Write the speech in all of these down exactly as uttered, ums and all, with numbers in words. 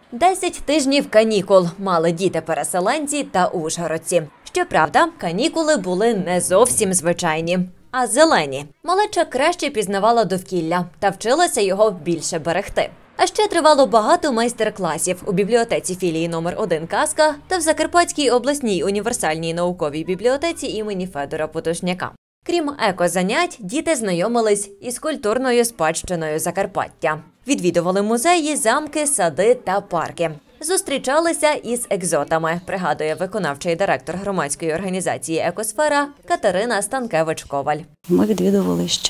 Десять тижнів канікул мали діти-переселенці та ужгородці. Щоправда, канікули були не зовсім звичайні, а зелені. Малеча краще пізнавала довкілля та вчилася його більше берегти. А ще тривало багато майстер-класів у бібліотеці філії номер один «Казка» та в Закарпатській обласній універсальній науковій бібліотеці імені Федора Потушняка. Крім екозанять, діти знайомились із культурною спадщиною Закарпаття. Відвідували музеї, замки, сади та парки. Зустрічалися із екзотами, пригадує виконавчий директор громадської організації «Екосфера» Катерина Станкевич-Коваль. Ми відвідували ще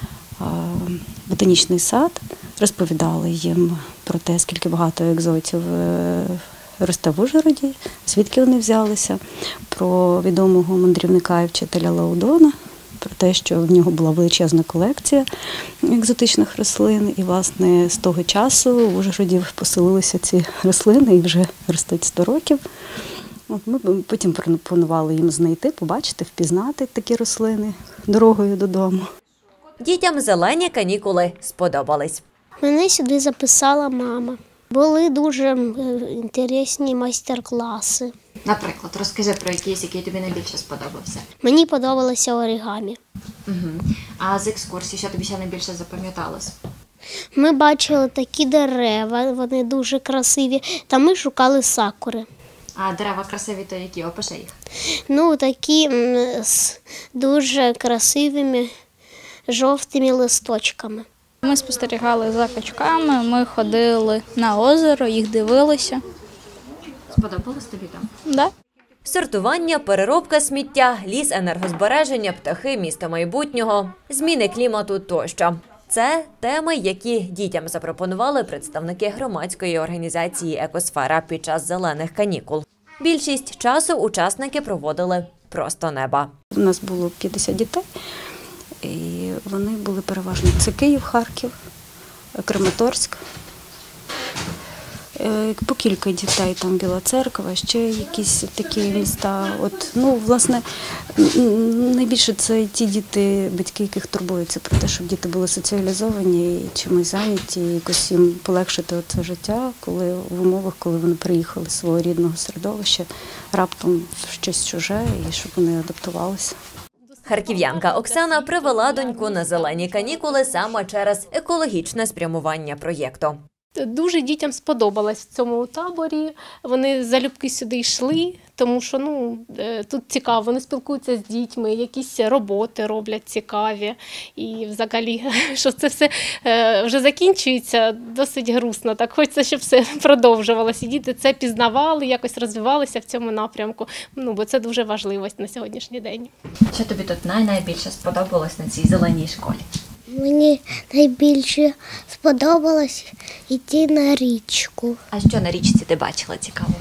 ботанічний сад, розповідали їм про те, скільки багато екзотів росте в Ужгороді, звідки вони взялися, про відомого мандрівника і вчителя Лаудона, про те, що в нього була величезна колекція екзотичних рослин. І, власне, з того часу в Ужгороді поселилися ці рослини і вже ростуть сто років. От ми потім пропонували їм знайти, побачити, впізнати такі рослини дорогою додому. Дітям зелені канікули сподобались. Мене сюди записала мама. Були дуже інтересні майстер-класи. Наприклад, розкажи про якийсь, який тобі найбільше сподобався. Мені подобалося оригамі. Угу. А з екскурсії, що тобі ще найбільше запам'яталось? Ми бачили такі дерева, вони дуже красиві, та ми шукали сакури. А дерева красиві, то які? Опиши їх. Ну, такі з дуже красивими жовтими листочками. Ми спостерігали за качками, ми ходили на озеро, їх дивилися. Сподобалось тобі там? Да. Сортування, переробка сміття, ліс, енергозбереження, птахи, місто майбутнього, зміни клімату тощо. Це теми, які дітям запропонували представники громадської організації «Екосфера» під час зелених канікул. Більшість часу учасники проводили просто неба. У нас було п'ятдесят дітей, і вони були переважно це Київ, Харків, Краматорськ. По кілька дітей, там Біла Церква, ще якісь такі міста. От, ну, власне, найбільше це ті діти, батьки, яких турбуються про те, щоб діти були соціалізовані і чимось зайняті, і якось їм полегшити це життя, коли в умовах, коли вони приїхали з свого рідного середовища, раптом в щось чуже, і щоб вони адаптувалися. Харків'янка Оксана привела доньку на зелені канікули саме через екологічне спрямування проєкту. Дуже дітям сподобалось в цьому таборі, вони залюбки сюди йшли, тому що ну, тут цікаво, вони спілкуються з дітьми, якісь роботи роблять цікаві. І взагалі, що це все вже закінчується, досить грустно. Так хочеться, щоб все продовжувалося. І діти це пізнавали, якось розвивалися в цьому напрямку, ну, бо це дуже важливо на сьогоднішній день. Що тобі тут найбільше сподобалось на цій зеленій школі? Мені найбільше сподобалось йти на річку. А що на річці ти бачила цікавого?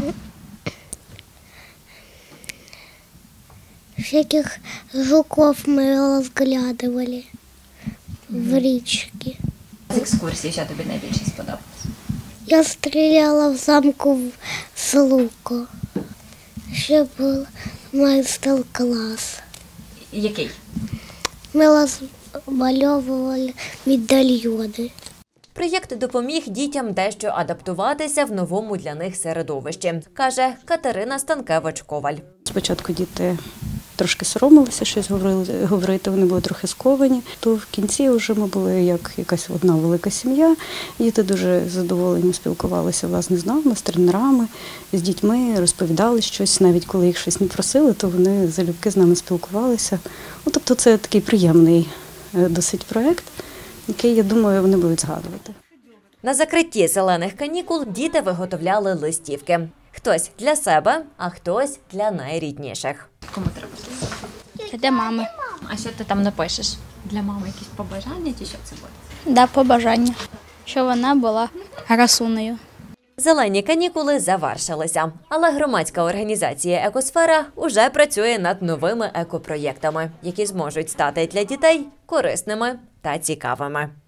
Всяких жуков ми розглядували в річці. З екскурсії, що тобі найбільше сподобалось? Я стріляла в замку з луку. Ще був майстер-клас. Який? Ми розмальовували медальйони. Проєкт допоміг дітям дещо адаптуватися в новому для них середовищі, каже Катерина Станкевич-Коваль. Спочатку діти трошки соромилися щось говорити, вони були трохи сковані. То в кінці вже ми були як якась одна велика сім'я. Діти дуже задоволені спілкувалися, власне, з нами, з тренерами, з дітьми, розповідали щось. Навіть коли їх щось не просили, то вони залюбки з нами спілкувалися. Ну, тобто це такий приємний досить проєкт, який, я думаю, вони будуть згадувати. На закритті зелених канікул діти виготовляли листівки. Хтось для себе, а хтось для найрідніших. Кому треба писати? Для мами. А що ти там напишеш? Для мами якісь побажання чи що це буде? Да, побажання. Щоб вона була красунею. Зелені канікули завершилися, але громадська організація «Екосфера» уже працює над новими екопроєктами, які зможуть стати для дітей корисними та цікавими.